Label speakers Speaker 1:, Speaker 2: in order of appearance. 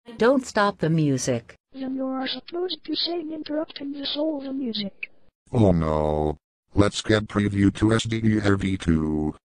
Speaker 1: Don't stop the music.
Speaker 2: Then you are supposed to sing interrupting the soul of the music.
Speaker 3: Oh no. Let's get preview to SDERV2.